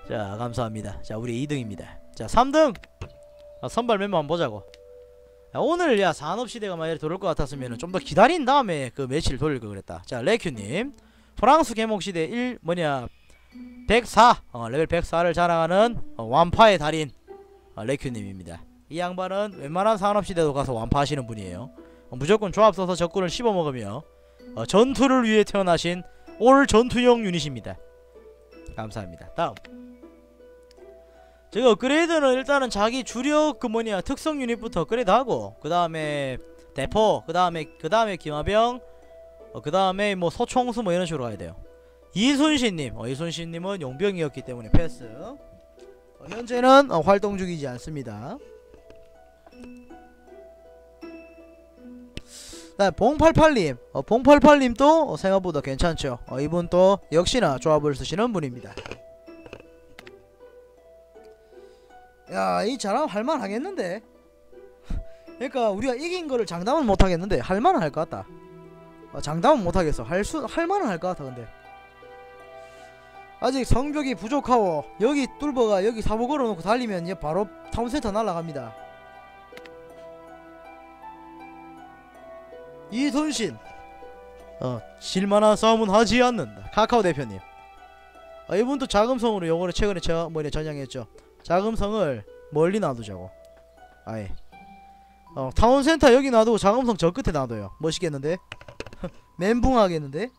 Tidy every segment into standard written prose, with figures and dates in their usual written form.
자 감사합니다. 자 우리 2등입니다. 자 3등 선발 멤버 한번 보자고. 야, 오늘 야 산업시대가 만약에 들어올 것 같았으면 좀 더 기다린 다음에 그 매치를 돌릴 걸 그랬다. 자 레큐님 프랑스 개목시대 1 뭐냐 104 레벨 104를 자랑하는 완파의 달인 레큐님입니다. 이 양반은 웬만한 산업시대도 가서 완파하시는 분이에요. 무조건 조합 써서 적군을 씹어먹으며 전투를 위해 태어나신 올 전투용 유닛입니다. 감사합니다. 다음 제가 업그레이드는 일단은 자기 주력 그 뭐냐 특성 유닛부터 업그레이드하고 그 다음에 대포 그 다음에 기마병 그 다음에 뭐 소총수 뭐 이런식으로 가야돼요. 이순신님 이순신님은 용병이었기 때문에 패스. 현재는 활동 중이지 않습니다. 봉88님 봉88님도 생각보다 괜찮죠. 이분 또 역시나 조합을 쓰시는 분입니다. 야, 이 사람 할만 하겠는데? 그러니까 우리가 이긴 거를 장담은 못 하겠는데 할만은 할 것 같다. 장담은 못 하겠어. 할만은 할 것 같아. 근데 아직 성벽이 부족하고 여기 뚫버가 여기 사보 걸어놓고 달리면 얘 바로 타운센터 날아갑니다. 이순신 질만한 싸움은 하지 않는다. 카카오 대표님 이분도 자금성으로 요거를 최근에 제가 뭐냐 전향했죠. 자금성을 멀리 놔두자고. 아예 타운센터 여기 놔두고 자금성 저 끝에 놔둬요. 멋있겠는데? 멘붕하겠는데?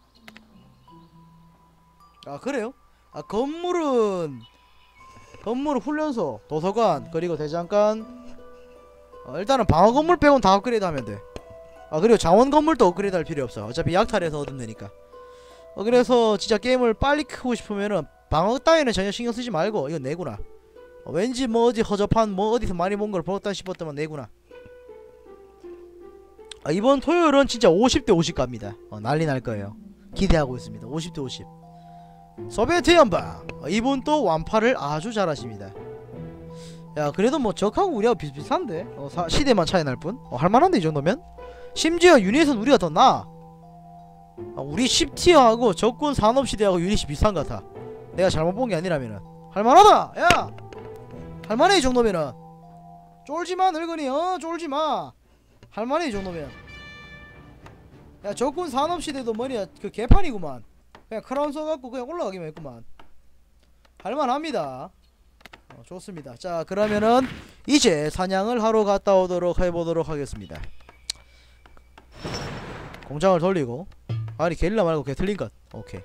아 그래요? 건물은 훈련소, 도서관, 그리고 대장간 일단은 방어 건물 빼곤 다 업그레이드 하면 돼. 그리고 자원 건물도 업그레이드 할 필요 없어. 어차피 약탈해서 얻으면 되니까. 그래서 진짜 게임을 빨리 크고 싶으면은 방어 따위는 전혀 신경 쓰지 말고 이거 내구나. 왠지 뭐 어디 허접한 뭐 어디서 많이 본 걸 벌었다 싶었더만 내구나. 이번 토요일은 진짜 50대 50 갑니다. 난리 날 거예요. 기대하고 있습니다. 50대 50. 소비에트 연방 이분 또 완파를 아주 잘하십니다. 야 그래도 뭐 적하고 우리하고 비슷비슷한데 시대만 차이 날 뿐. 할만한데 이 정도면. 심지어 유닛은 우리가 더 나아. 우리 10티어하고 적군 산업시대하고 유닛이 비슷한 것 같아. 내가 잘못 본 게 아니라면은 할만하다. 야 할만해 이 정도면은. 쫄지마 늙은이. 쫄지마. 할만해 이 정도면. 야 적군 산업시대도 뭐냐 그 개판이구만. 그냥 크라운 써갖고 그냥 올라가기만 했구만. 할만합니다. 좋습니다. 자 그러면은 이제 사냥을 하러 갔다 오도록 해보도록 하겠습니다. 공장을 돌리고 아니 게릴라 말고 게틀링것. 오케이.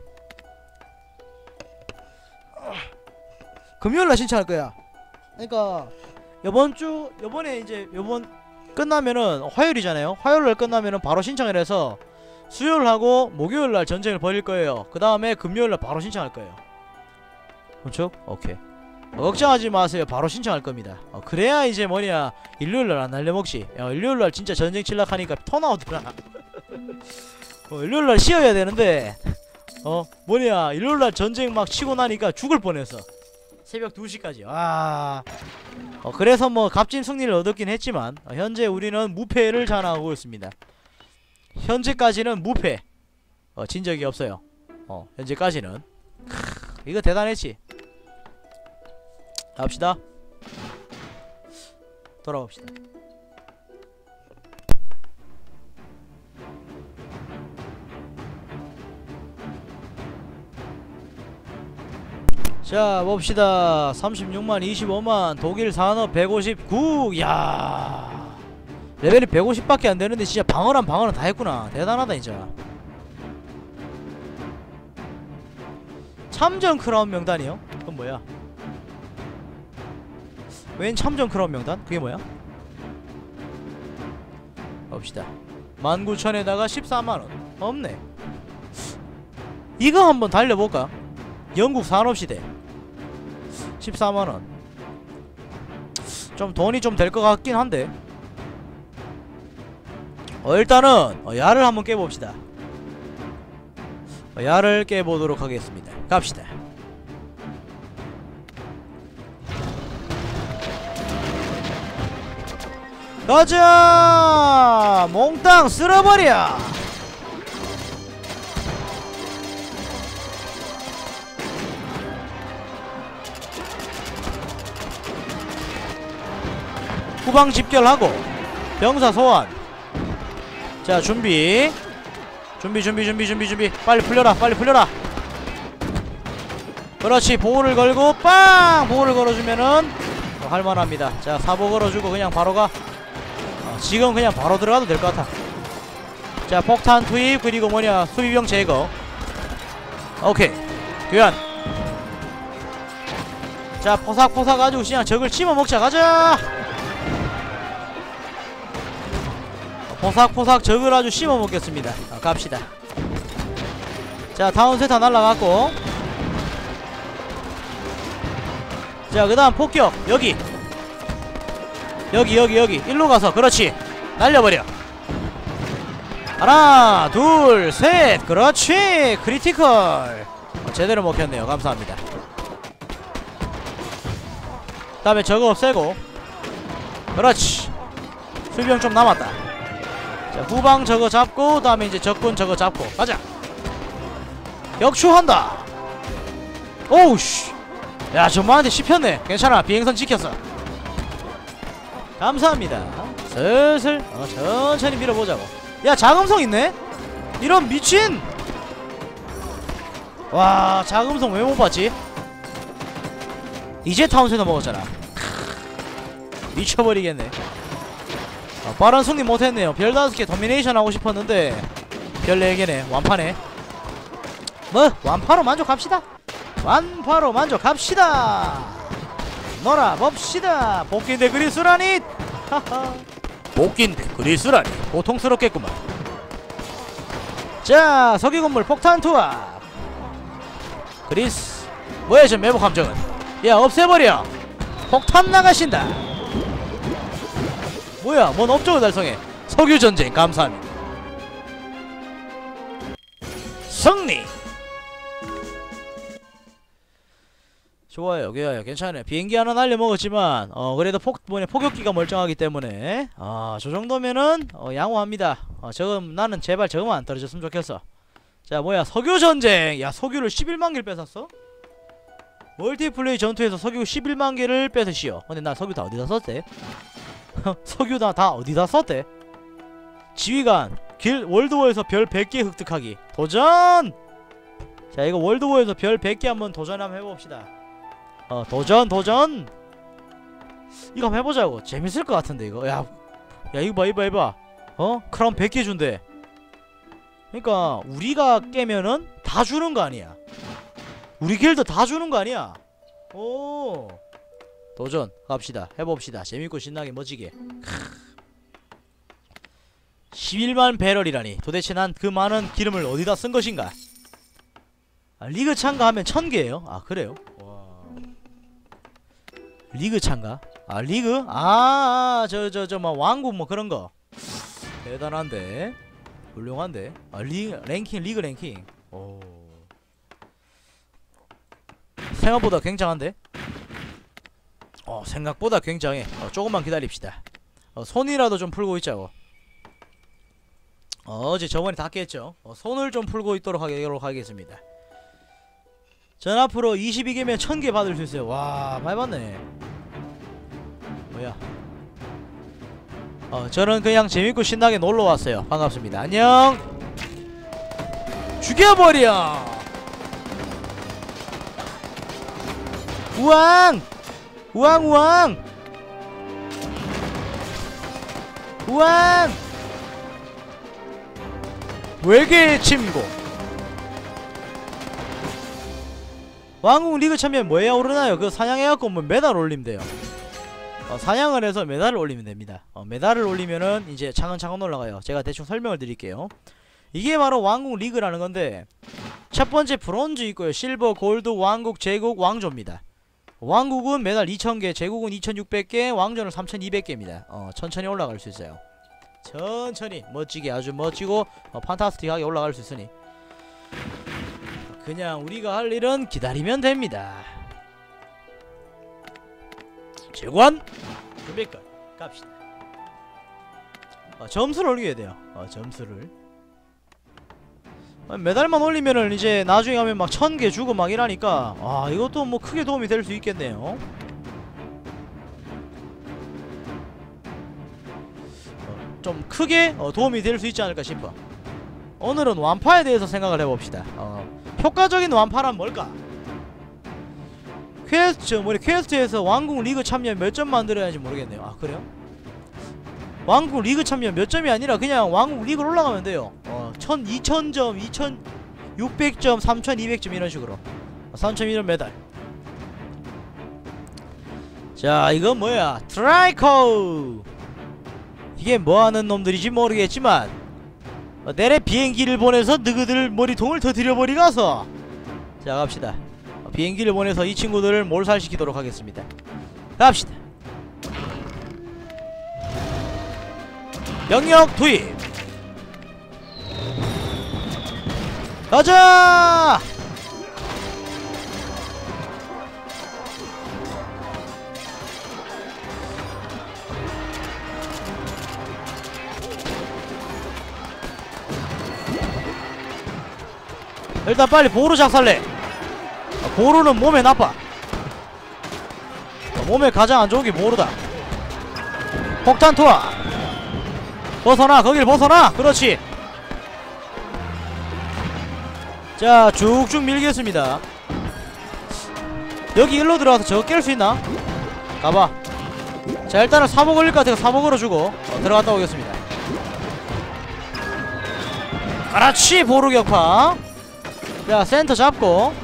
금요일날 신청할 거야. 그러니까 요번에 이제 요번 끝나면은 화요일이잖아요. 화요일날 끝나면은 바로 신청을 해서 수요일하고 목요일날 전쟁을 벌일 거예요. 그 다음에 금요일날 바로 신청할 거예요. 그렇죠? 오케이. 걱정하지 마세요. 바로 신청할 겁니다. 그래야 이제 뭐냐 일요일날 안 날려먹지. 일요일날 진짜 전쟁 칠락하니까 토 나오더라. 일요일날 쉬어야 되는데 뭐냐 일요일날 전쟁 막 치고 나니까 죽을 뻔했어. 새벽 2시까지. 그래서 뭐 값진 승리를 얻었긴 했지만 현재 우리는 무패를 자랑하고 있습니다. 현재까지는 무패. 진 적이 없어요. 현재까지는. 이거 대단했지. 갑시다. 돌아봅시다. 자 봅시다. 36만 25만 독일 산업 159. 야 레벨이 150밖에 안되는데 진짜 방어란 방어는 다 했구나. 대단하다 진짜. 참전 크라운 명단이요? 그건 뭐야? 웬 참전 크라운 명단? 그게 뭐야? 봅시다. 19,000에다가 14만원 없네. 이거 한번 달려볼까? 영국 산업시대 14만원 좀 돈이 좀 될 것 같긴 한데 일단은 야를 한번 깨봅시다. 야를 깨보도록 하겠습니다. 갑시다. 가자! 몽땅 쓸어버려! 후방 집결하고 병사 소환. 자 준비 빨리 풀려라 빨리 풀려라. 그렇지. 보호를 걸고 빵 보호를 걸어주면은 할만합니다. 자 사보 걸어주고 그냥 바로 가. 지금 그냥 바로 들어가도 될 것 같아. 자 폭탄 투입 그리고 뭐냐 수비병 제거. 오케이 교환. 자 포삭포삭 아주 그냥 적을 씹어먹자. 가자. 포삭포삭 적을 아주 씹어먹겠습니다. 갑시다. 자 다운 세타 날라갔고. 자 그 다음 폭격. 여기 일로 가서 그렇지 날려버려. 하나 둘 셋. 그렇지 크리티컬. 제대로 먹혔네요. 감사합니다. 그 다음에 저거 없애고. 그렇지 수비병 좀 남았다. 자 후방 저거 잡고 그 다음에 이제 적군 저거 잡고 가자. 역추한다. 오우씨 야 전마한테 씹혔네. 괜찮아 비행선 지켰어. 감사합니다. 슬슬 천천히 밀어보자고. 야 자금성 있네? 이런 미친. 와 자금성 왜 못봤지? 이제 타운센터 먹었잖아. 미쳐버리겠네. 빠른 승리 못했네요. 별 5개 도미네이션 하고 싶었는데 별 4개네. 완파네. 뭐 완파로 만족합시다. 완파로 만족합시다. 놀아봅시다. 복귀인데 그리스라니. 복귀인데 그리스라니 고통스럽겠구만. 자 석유건물 폭탄 투하. 그리스 뭐야 저 매복 함정은. 야 없애버려. 폭탄 나가신다. 뭐야 뭔 업적을 달성해. 석유전쟁 감사합니다. 승리. 좋아요 괜찮아요. 비행기 하나 날려먹었지만 그래도 포격기가 멀쩡하기 때문에 저 정도면은 양호합니다. 저건 나는 제발 저거만 안 떨어졌으면 좋겠어. 자 뭐야 석유전쟁. 야 석유를 11만 개를 뺏었어? 멀티플레이 전투에서 석유 11만 개를 뺏으시오. 근데 나 석유 다 어디다 썼대? 석유 다 어디다 썼대? 지휘관 월드워에서 별 100개 획득하기 도전! 자 이거 월드워에서 별 100개 한번 도전 한번 해봅시다. 도전 이거 한번 해보자고. 재밌을 것 같은데 이거. 야 이거 봐 크라운 100개 준대. 그러니까 우리가 깨면은 다 주는 거 아니야. 우리 길드 다 주는 거 아니야. 오 도전 갑시다. 해봅시다. 재밌고 신나게 멋지게. 11만 배럴이라니. 도대체 난 그 많은 기름을 어디다 쓴 것인가. 리그 참가하면 1000개예요 아 그래요? 와. 리그 참가? 리그? 저 뭐 왕국 뭐 그런거 대단한데 훌륭한데. 리그 랭킹 오 생각보다 굉장한데? 생각보다 굉장해. 조금만 기다립시다. 손이라도 좀 풀고 있자고. 어제 저번에 다 깼죠. 손을 좀 풀고 있도록 하겠습니다. 전 앞으로 22개면 1000개 받을 수 있어요. 와 많이 받네. 뭐야 저는 그냥 재밌고 신나게 놀러왔어요. 반갑습니다. 안녕. 죽여버려. 우왕 우왕 외계 침공. 왕국 리그 참여면 뭐해야 오르나요? 그거 사냥해갖고 뭐 메달 올리면 돼요. 사냥을 해서 메달을 올리면 됩니다. 메달을 올리면은 이제 차근차근 올라가요. 제가 대충 설명을 드릴게요. 이게 바로 왕국 리그라는 건데 첫 번째 브론즈 있고요. 실버, 골드, 왕국, 제국, 왕조입니다. 왕국은 메달 2000개, 제국은 2600개, 왕조는 3200개입니다. 천천히 올라갈 수 있어요. 천천히 멋지게 아주 멋지고 판타스틱하게 올라갈 수 있으니 그냥 우리가 할 일은 기다리면 됩니다. 재관 준비끝 갑시다. 점수를 올려야 돼요. 점수를 메달만 올리면은 이제 나중에 가면 막 1000개 주고 막 이러니까 이것도 뭐 크게 도움이 될 수 있겠네요. 좀 크게 도움이 될 수 있지 않을까 싶어. 오늘은 완파에 대해서 생각을 해봅시다. 효과적인 완파란 뭘까? 퀘스트에서 왕국 리그 참여 몇 점 만들어야 하는지 모르겠네요. 아 그래요? 왕국 리그 참여 몇 점이 아니라 그냥 왕국 리그로 올라가면 돼요. 2000점, 2600점, 3200점 이런 식으로 3000이런 메달. 자 이건 뭐야? 트라이커. 이게 뭐하는 놈들이지 모르겠지만 내래 비행기를 보내서 너희들 머리통을 터뜨려버리 가서. 자 갑시다. 비행기를 보내서 이 친구들을 몰살시키도록 하겠습니다. 갑시다. 영역 투입. 가자. 일단 빨리 보루 작살내. 보루는 몸에 나빠. 몸에 가장 안 좋은 게 보루다. 폭탄 투하. 벗어나. 거길 벗어나. 그렇지. 자 쭉쭉 밀겠습니다. 여기 일로 들어가서 저거 깰 수 있나? 가봐. 자 일단은 사보 걸릴 것 같아서 사보 걸어주고 들어갔다 오겠습니다. 그렇지. 보루 격파. 자 센터 잡고.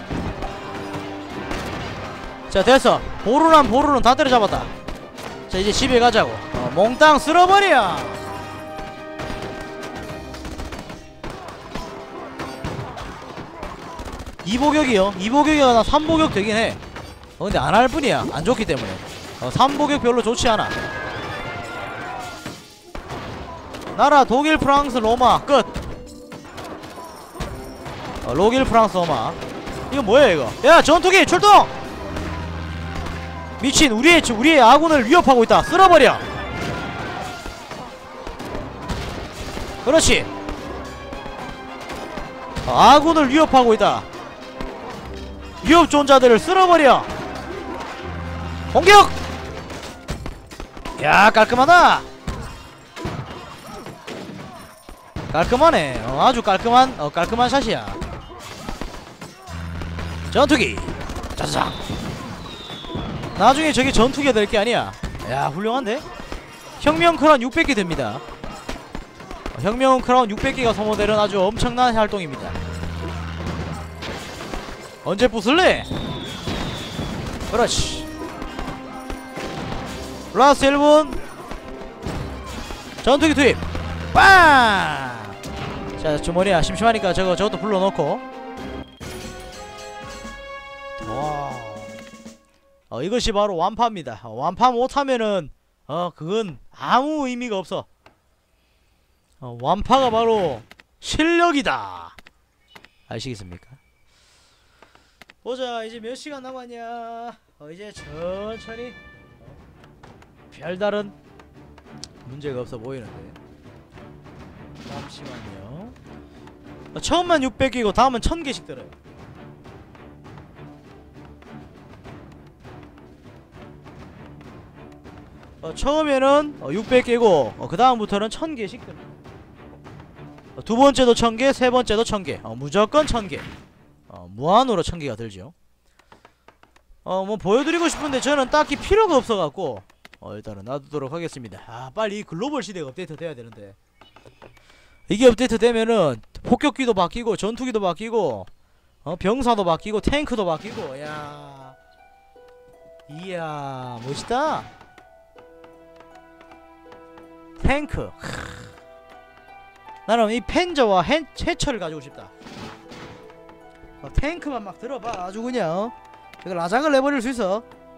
자 됐어. 보루는 다 때려잡았다. 자 이제 집에 가자고. 몽땅 쓸어버려. 이보격이요. 2보격이가 나 3보격 되긴해. 근데 안할 뿐이야. 안 좋기 때문에. 3보격 별로 좋지 않아. 나라 독일 프랑스 로마 끝. 독일 프랑스 로마. 이거 뭐야 이거. 야 전투기 출동. 미친. 우리의 아군을 위협하고 있다. 쓸어버려. 그렇지. 아군을 위협하고 있다. 위협존자들을 쓸어버려. 공격. 야 깔끔하다. 깔끔하네. 아주 깔끔한 샷이야. 전투기 짜자잔. 나중에 저게 전투기가 될 게 아니야. 야 훌륭한데? 혁명 크라운 600개 됩니다. 혁명 크라운 600개가 소모되는 아주 엄청난 활동입니다. 언제 부술래? 그렇지. 라스트 1분. 전투기 투입. 빵! 자 주머니야 심심하니까 저것도 불러놓고. 이것이 바로 완파입니다. 완파 못하면은 그건 아무 의미가 없어. 완파가 바로 실력이다. 아시겠습니까? 보자. 이제 몇 시간 남았냐. 이제 천천히 별다른 문제가 없어 보이는데. 잠시만요. 처음만 600개고 다음은 1000개씩 들어요. 처음에는 600개고 그 다음부터는 1000개씩 들어요. 두 번째도 1000개, 세 번째도 1000개. 무조건 1000개. 무한으로 1000개가 들죠. 뭐 보여드리고 싶은데 저는 딱히 필요가 없어갖고 일단은 놔두도록 하겠습니다. 빨리 이 글로벌 시대가 업데이트 돼야 되는데. 이게 업데이트 되면은 폭격기도 바뀌고 전투기도 바뀌고 병사도 바뀌고 탱크도 바뀌고. 이야 멋있다. 탱크. 나는 이 펜저와 해처를 가지고 싶다. 탱크만 막 들어봐. 아주 그냥 이걸 라장을 내버릴 수 있어.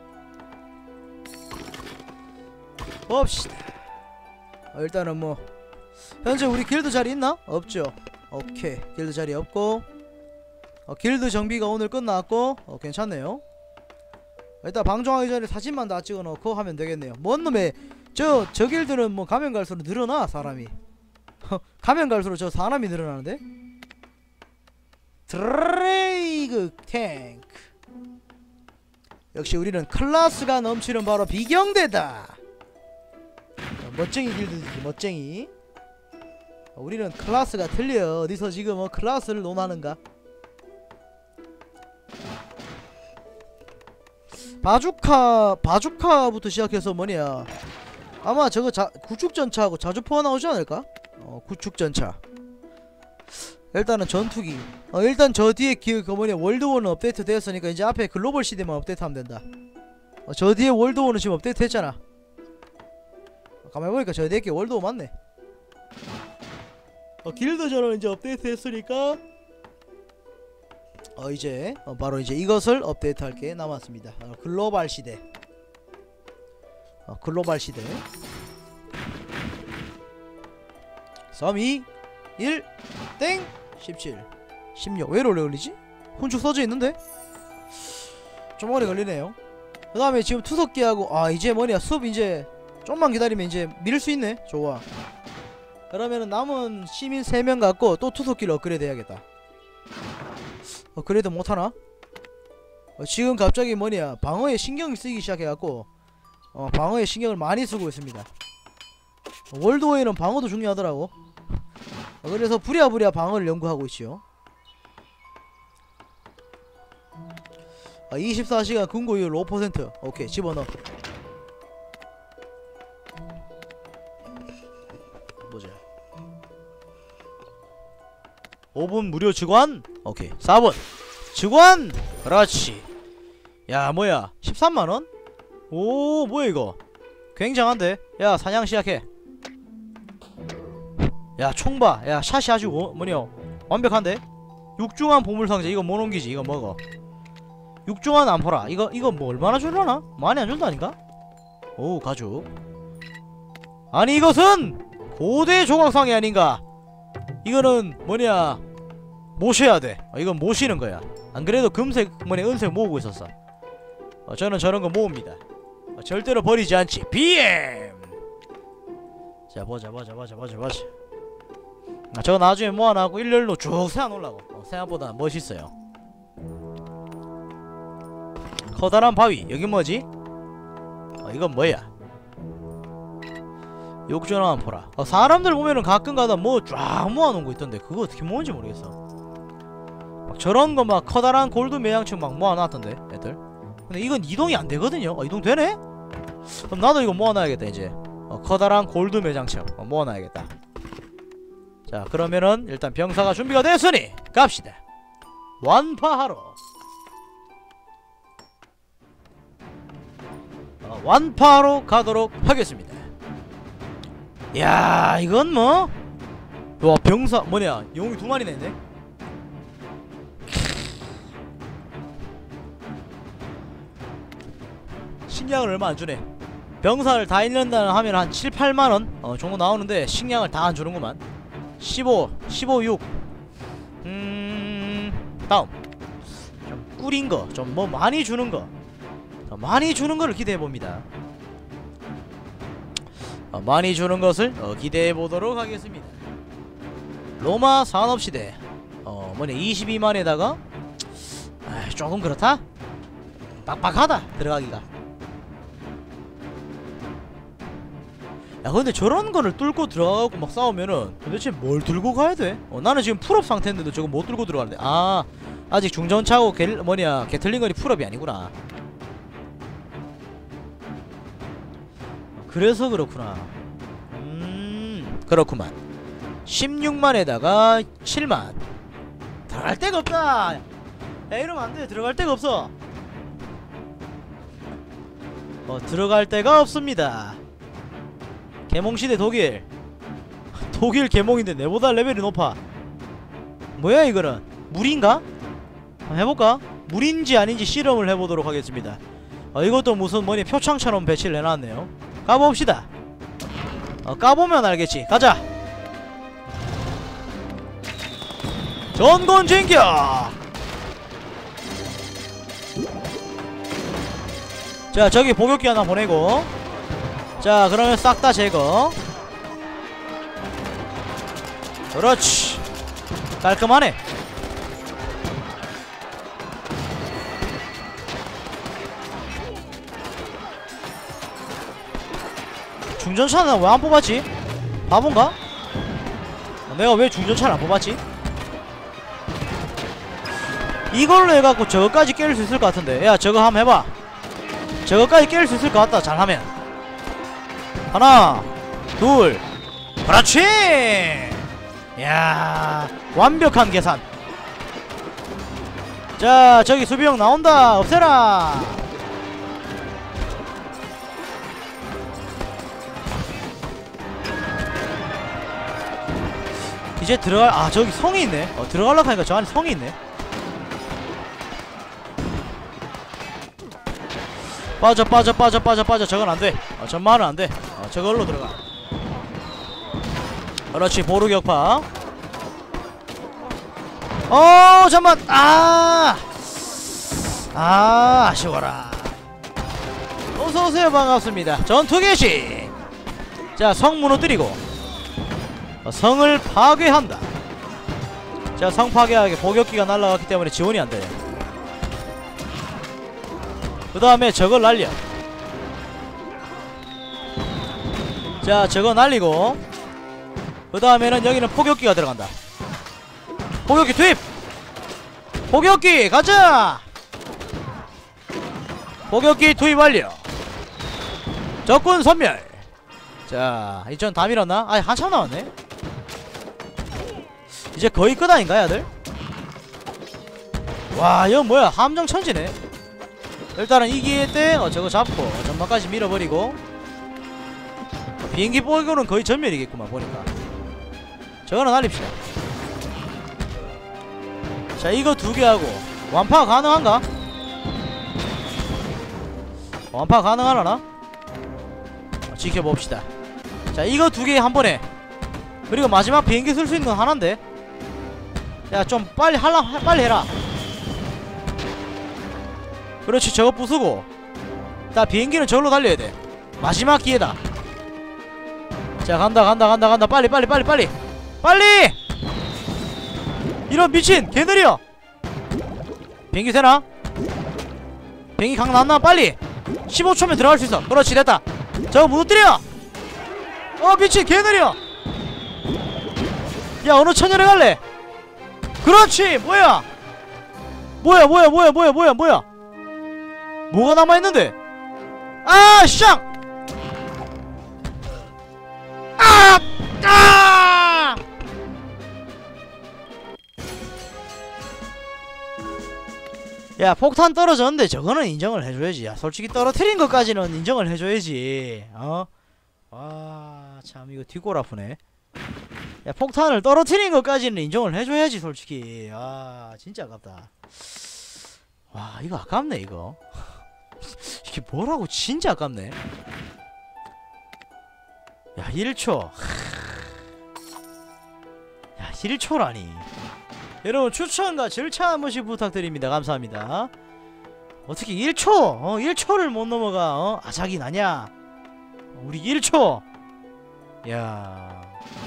봅시다. 일단은 뭐 현재 우리 길드 자리 있나? 없죠. 오케이. 길드 자리 없고 길드 정비가 오늘 끝났고 괜찮네요. 일단 방종하기 전에 사진만 다 찍어놓고 하면 되겠네요. 뭔 놈의 저 길드는 뭐 가면 갈수록 늘어나 사람이. 가면 갈수록 저 사람이 늘어나는데. 드레이그 탱크. 역시 우리는 클라스가 넘치는 바로 비경대다. 멋쟁이 길드지 멋쟁이. 우리는 클래스가 틀려. 어디서 지금 클래스를 논하는가. 바주카부터 시작해서 뭐냐, 아마 저거 구축전차하고 자주포가 나오지 않을까? 구축전차. 일단은 전투기. 일단 저 뒤에 그 뭐냐 월드워는 업데이트 되었으니까 이제 앞에 글로벌 시대만 업데이트하면 된다. 저 뒤에 월드워는 지금 업데이트 했잖아. 가만히 보니까 저 뒤에 게 월드워 맞네. 길드 전원 이제 업데이트 했으니까 이제 바로 이제 이것을 업데이트 할 게 남았습니다. 글로벌 시대. 글로벌 시대. 3, 2, 1, 땡! 17, 16. 왜 이렇게 걸리지? 훈축 써져 있는데? 좀 오래 걸리네요. 그 다음에 지금 투석기하고, 이제 뭐냐, 숲 이제 좀만 기다리면 이제 밀 수 있네. 좋아. 그러면은 남은 시민 3명 갖고 또 투석기를 업그레이드 해야겠다. 업그레이드 못하나? 지금 갑자기 뭐냐, 방어에 신경을 쓰기 시작해갖고 방어에 신경을 많이 쓰고 있습니다. 월드워에는 방어도 중요하더라고. 그래서 부랴부랴 방어를 연구하고 있지요. 24시간 근고율 5%. 오케이, 집어넣어. 보자. 5분 무료 직원. 오케이. 4분 직원. 그렇지. 야, 뭐야, 13만원? 오, 뭐야 이거. 굉장한데. 야, 사냥 시작해. 야, 총봐. 야, 샷이 아주 뭐냐 완벽한데. 육중한 보물상자. 이거 못 옮기지. 이거 먹어. 육중한 암호라. 이거 뭐 얼마나 줄라나? 많이 안 준다니까? 오, 가죽. 아니, 이것은 고대 조각상이 아닌가. 이거는 뭐냐, 모셔야 돼. 이건 모시는 거야. 안 그래도 금색 뭐냐 은색 모으고 있었어. 저는 저런 거 모읍니다. 절대로 버리지 않지. BM. 자, 보자. 저거 나중에 모아놔고 일렬로 쭉 세워놓으려고. 생각보다 멋있어요. 커다란 바위. 여기 뭐지? 이건 뭐야? 욕전한 보라. 사람들 보면은 가끔가다 뭐 쫙 모아놓은 거 있던데 그거 어떻게 모으는지 모르겠어. 막 저런 거 막 커다란 골드 매장층 막 모아놨던데 애들. 근데 이건 이동이 안 되거든요. 이동 되네? 그럼 나도 이거 모아놔야겠다 이제. 커다란 골드 매장층 모아놔야겠다. 자, 그러면은 일단 병사가 준비가 됐으니 갑시다. 완파하러. 완파하러 가도록 하겠습니다. 야, 이건 뭐? 와, 병사 뭐냐, 용이 2마리나 있네. 식량을 얼마 안 주네. 병사를 다 잃는다 하면 한 7, 8만원 정도 나오는데 식량을 다 안 주는구만. 15, 6. 다음 좀 꿀인 거, 좀 뭐 많이 주는 거, 많이 주는 거를 기대해 봅니다. 많이 주는 것을 기대해 보도록 하겠습니다. 로마 산업시대. 뭐냐 22만에다가 조금 그렇다? 빡빡하다 들어가기가. 야, 근데 저런 거를 뚫고 들어가고 막 싸우면은 도대체 뭘 들고 가야 돼? 나는 지금 풀업 상태인데도 저거 못 들고 들어가는데. 아직 중전차고 게틀링건이 풀업이 아니구나. 그래서 그렇구나. 그렇구만. 16만에다가 7만. 들어갈 데가 없다. 야, 이러면 안돼. 들어갈 데가 없어. 들어갈 데가 없습니다. 개몽시대 독일. 독일 개몽인데 내보다 레벨이 높아. 뭐야 이거는? 물인가? 해볼까? 물인지 아닌지 실험을 해보도록 하겠습니다. 이것도 무슨 뭐니 표창처럼 배치를 해놨네요. 까봅시다. 까보면 알겠지. 가자. 전권 진격. 자, 저기 보격기 하나 보내고. 자, 그러면 싹 다 제거. 그렇지. 깔끔하네. 중전차는 왜 안 뽑았지? 바본가? 내가 왜 중전차를 안 뽑았지? 이걸로 해갖고 저거까지 깰 수 있을 것 같은데. 야, 저거 한번 해봐. 저거까지 깰 수 있을 것 같다, 잘하면. 하나 둘 그렇지. 야, 완벽한 계산. 자, 저기 수비형 나온다. 없애라. 이제 들어갈, 아, 저기 성이 있네. 들어가려고 하니까 저 안에 성이 있네. 빠져. 저건 안돼. 전마는 안돼. 저걸로 들어가. 그렇지, 보루 격파. 잠만. 아쉬워라. 어서오세요. 반갑습니다. 전투 개시. 자, 성 무너뜨리고 성을 파괴한다. 자, 성 파괴하게 포격기가 날아갔기 때문에 지원이 안돼. 그 다음에 저걸 날려. 자, 저거 날리고 그 다음에는 여기는 포격기가 들어간다. 포격기 투입! 포격기 가자! 포격기 투입 완료. 적군 섬멸. 자, 이전 다 밀었나? 아니, 한참 남았네. 이제 거의 끝 아닌가, 야들? 와, 이거 뭐야, 함정 천지네. 일단은 이 기회 때 저거 잡고 전방까지 밀어버리고, 비행기 보고는 거의 전멸이겠구만 보니까. 저거는 날립시다. 자, 이거 두 개 하고 완파 가능한가? 완파 가능하려나? 지켜봅시다. 자, 이거 두 개 한 번에. 그리고 마지막 비행기 쓸 수 있는 건 하나인데. 야, 좀 빨리 빨리 해라. 그렇지, 저거 부수고. 자, 비행기는 저걸로 달려야 돼. 마지막 기회다. 자, 간다. 빨리. 이런 미친 개 느려. 비행기 되나? 비행기 강 났나? 빨리 15초면 들어갈 수 있어. 그렇지, 됐다. 저거 무너뜨려. 미친 개 느려. 야, 어느 천열에 갈래? 그렇지. 뭐야 뭐가 남아있는데? 샹! 야, 폭탄 떨어졌는데 저거는 인정을 해줘야지. 야, 솔직히 떨어뜨린 것까지는 인정을 해줘야지. 참, 이거 뒷골 아프네. 야, 폭탄을 떨어뜨린 것까지는 인정을 해줘야지, 솔직히. 진짜 아깝다. 와, 이거 아깝네, 이거. 이게 뭐라고, 진짜 아깝네. 야, 1초. 야, 1초라니. 여러분, 추천과 절차 한 번씩 부탁드립니다. 감사합니다. 어떻게 1초? 1초를 못 넘어가. 아작이 나냐? 우리 1초. 야,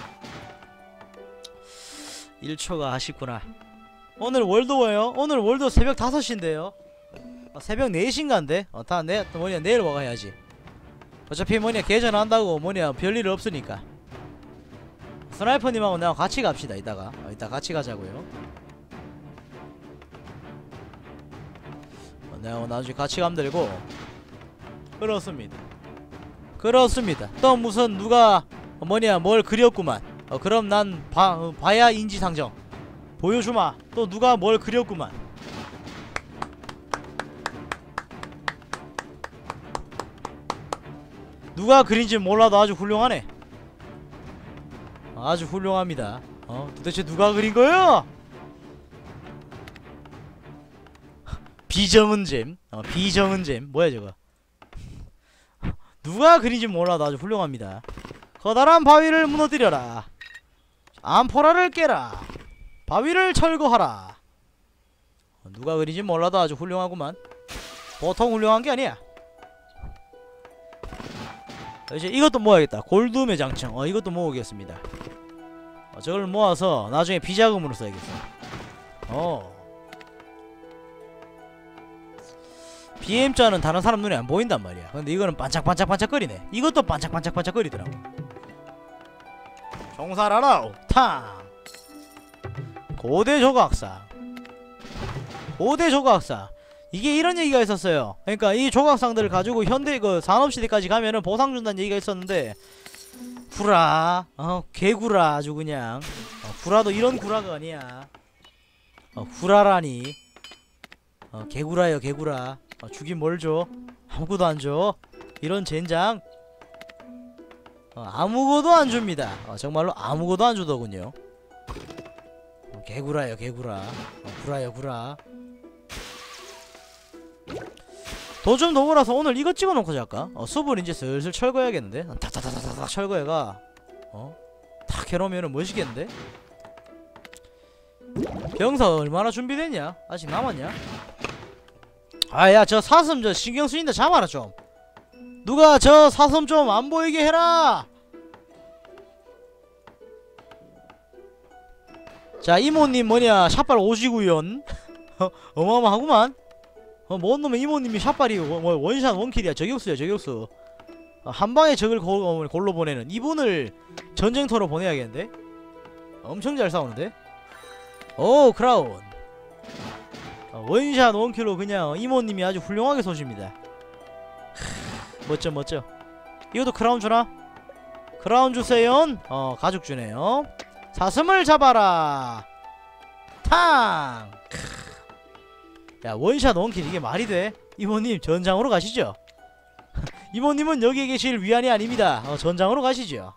1초가 아쉽구나. 오늘 월도워요. 오늘 월도 새벽 5시인데요. 새벽 4시인가인데? 내일 와가야지. 어차피 계전한다고 별일 없으니까. 스나이퍼님하고 나랑 같이 갑시다. 이따 같이 가자고요. 내가 나중에 같이 가면 되고. 그렇습니다. 또 무슨 누가 뭘 그렸구만. 그럼 난 봐야 인지상정 보여주마. 또 누가 뭘 그렸구만. 누가 그린지 몰라도 아주 훌륭하네. 아주 훌륭합니다. 도대체 누가 그린 거야? 비정은잼. 비정은잼. 뭐야 저거. 누가 그린지 몰라도 아주 훌륭합니다. 커다란 바위를 무너뜨려라. 암포라를 깨라. 바위를 철거하라. 누가 그린지 몰라도 아주 훌륭하구만. 보통 훌륭한 게 아니야. 이제 이것도 모아야겠다. 골드 매장청. 이것도 모으겠습니다. 저걸 모아서 나중에 비자금으로 써야겠어. DM자는 다른 사람 눈에 안 보인단 말이야. 근데 이거는 반짝반짝반짝거리네. 이것도 반짝반짝반짝거리더라고. 종살하라 탕. 고대 조각상. 고대 조각상. 이게 이런 얘기가 있었어요. 그러니까 이 조각상들을 가지고 현대 그 산업시대까지 가면은 보상 준다는 얘기가 있었는데, 구라, 개구라 아주 그냥. 구라도 이런 구라가 아니야. 구라라니. 개구라요 개구라. 주긴 뭘 줘? 아무것도 안 줘. 이런 젠장. 아무것도 안 줍니다. 정말로 아무것도 안 주더군요. 개구라요 개구라. 구라요 구라. 도좀 더불어서 오늘 이거 찍어놓고 잘까? 숲을 이제 슬슬 철거해야겠는데? 탁탁탁탁탁 철거해가 탁 해놓으면은 멋있겠는데? 병사 얼마나 준비됐냐? 아직 남았냐? 아야 저 사슴 저 신경 쓰인다 잡아라 좀. 누가 저 사슴 좀 안 보이게 해라. 자 이모님 뭐냐 샷발 오시구연. 어마어마하구만. 뭔 놈의 이모님이 샷발이 원샷 원킬이야. 저격수야 저격수. 한방에 적을 골로 보내는 이분을 전쟁터로 보내야겠는데? 엄청 잘 싸우는데? 오 크라운. 원샷 원킬로 그냥 이모님이 아주 훌륭하게 쏘십니다. 멋져 멋져. 이것도 크라운 주나? 크라운 주세요. 가죽 주네요. 사슴을 잡아라. 탕. 야 원샷 원킬 이게 말이 돼? 이모님 전장으로 가시죠. 이모님은 여기에 계실 위안이 아닙니다. 전장으로 가시죠.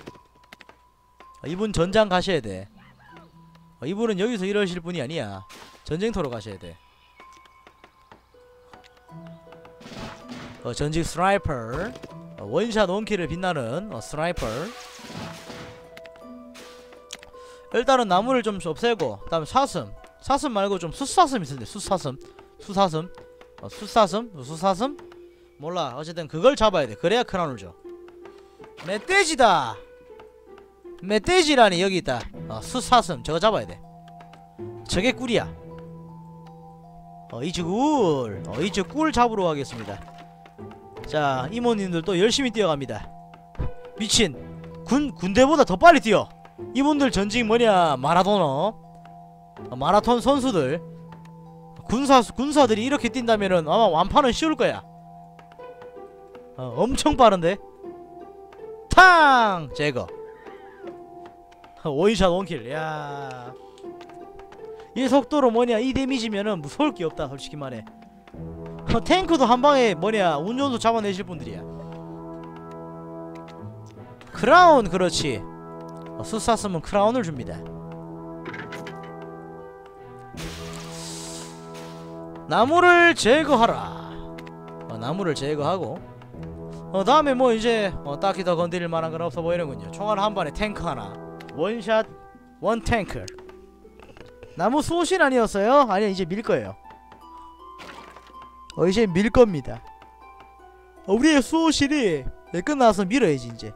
이분 전장 가셔야 돼. 이분은 여기서 이러실 분이 아니야. 전쟁터로 가셔야 돼. 전직 스나이퍼. 원샷 원킬을 빛나는 스나이퍼. 일단은 나무를 좀 없애고, 그 다음에 사슴. 사슴 말고 좀 숫사슴 있는데 숫사슴. 수사슴. 숫사슴? 수사슴? 몰라. 어쨌든 그걸 잡아야 돼. 그래야 크라운을 줘. 멧돼지다. 멧돼지라니 여기 있다. 숫사슴 저거 잡아야 돼. 저게 꿀이야. 이제 꿀. 이제 꿀 잡으러 가겠습니다. 자 이모님들도 열심히 뛰어갑니다. 미친 군대보다 더 빨리 뛰어. 이분들 전직 뭐냐 마라도너. 마라톤 선수들. 군사들이 이렇게 뛴다면은 아마 완파는 쉬울 거야. 엄청 빠른데. 탕 제거. 원샷 원킬. 야, 이 속도로 뭐냐 이 데미지면은 무서울 게 없다 솔직히 말해. 탱크도 한방에 뭐냐 운전도 잡아내실 분들이야. 크라운. 그렇지. 숫사슴은 크라운을 줍니다. 나무를 제거하라. 나무를 제거하고 다음에 뭐 이제 딱히 더 건드릴 만한 건 없어 보이는군요. 총알 한 발에 탱크 하나. 원샷 원 탱크. 나무 수호실 아니었어요? 아니야 이제 밀 거예요. 이제 밀 겁니다. 우리의 수호실이 끝나서 밀어야지 이제.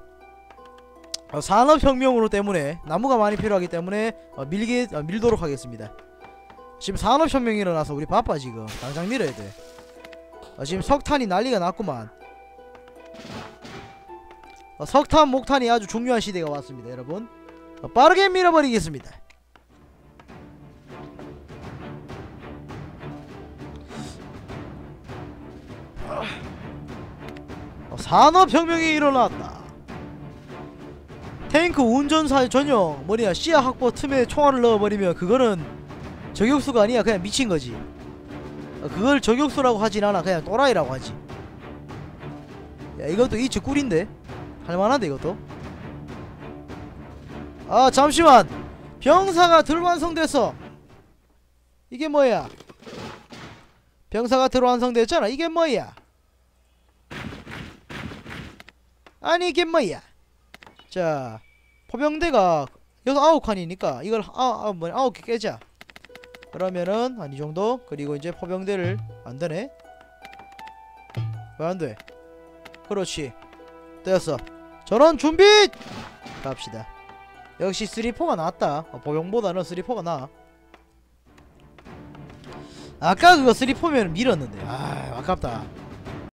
산업혁명으로 때문에 나무가 많이 필요하기 때문에 밀도록 하겠습니다. 지금 산업혁명이 일어나서 우리 바빠 지금. 당장 밀어야 돼. 지금 석탄이 난리가 났구만. 석탄 목탄이 아주 중요한 시대가 왔습니다 여러분. 빠르게 밀어버리겠습니다. 산업혁명이 일어났다. 탱크 운전사 전용 뭐냐 시야 확보 틈에 총알을 넣어버리면 그거는 저격수가 아니야. 그냥 미친거지. 그걸 저격수라고 하진 않아. 그냥 또라이라고 하지. 야 이것도 이츠 꿀인데 할만한데 이것도. 아 잠시만. 병사가 들완성됐어. 이게 뭐야. 병사가 들완성됐잖아. 이게 뭐야. 아니 이게 뭐야. 자 포병대가 9칸이니까 이걸 9개 깨자. 그러면은 한 이정도. 그리고 이제 포병대를 안되네. 왜 안돼. 그렇지 됐어. 전원 준비. 갑시다. 역시 3-4가 낫다. 포병보다는 3-4가 나아. 아까 그거 3포면 밀었는데 아 아깝다.